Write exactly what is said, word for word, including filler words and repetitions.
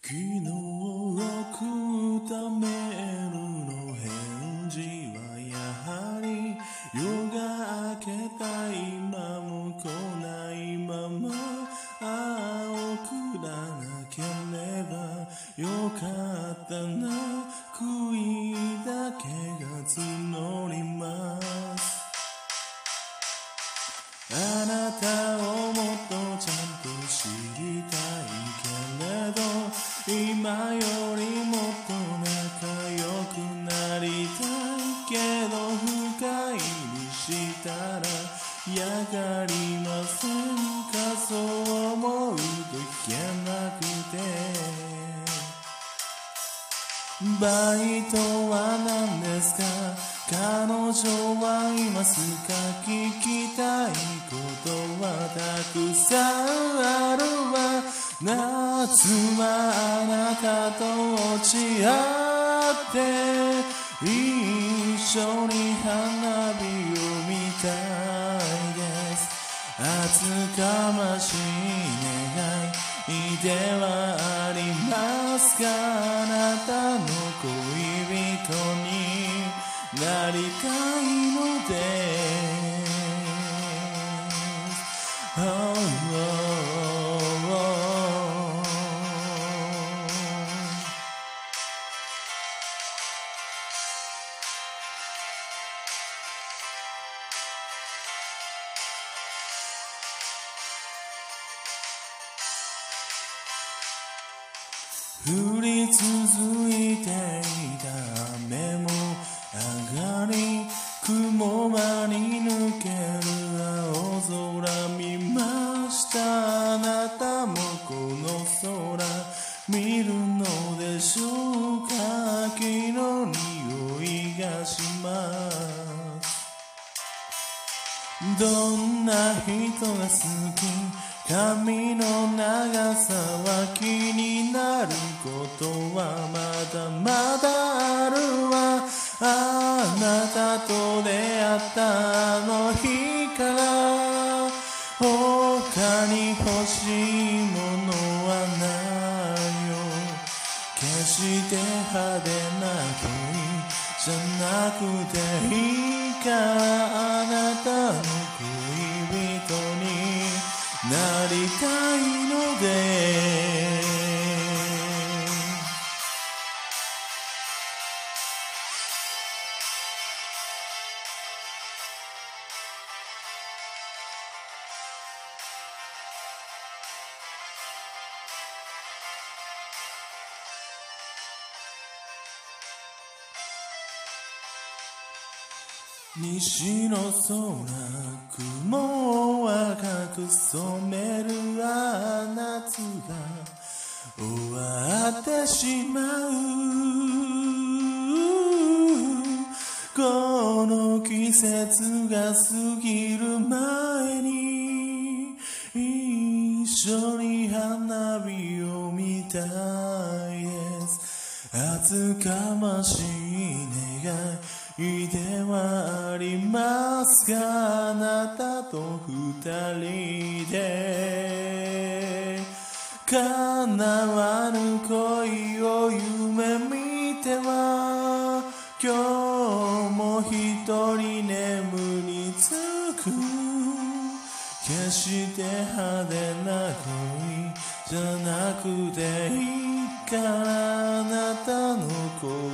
昨日送ったメールの返事はやはり夜が明けた今も来ないまま、ああ送らなければよかったな、悔いだけが募ります。あなたをもっとちゃんと知りたいけれど、今よりもっと仲良くなりたいけど、深いにしたらやがりませんか、そう思うといけなくて。バイトは何ですか、彼女はいますか、聞きたいことはたくさんあるわ。夏はあなたと落ち合って一緒に花火を見たいです。厚かましい願いではありますが、あなたの恋人になりたいのです。oh, oh, oh. 降り続いていた雨も上がり、雲間に抜ける青空見ました。あなたもこの空見るのでしょうか、秋の匂いがします。どんな人が好き、髪の長さは気になることはまだまだあるわ。あなたと出会ったあの日から他に欲しいものはないよ。決して派手な恋じゃなくていいから、あなたの恋人になりたいので。西の空、雲を赤く染めるああ夏が終わってしまう。この季節が過ぎる前に一緒に花火を見たいです。厚かましい願いではありますが、あなたと二人で叶わぬ恋を夢見ては今日も一人眠りつく。決して派手な恋じゃなくていいから、あなたの恋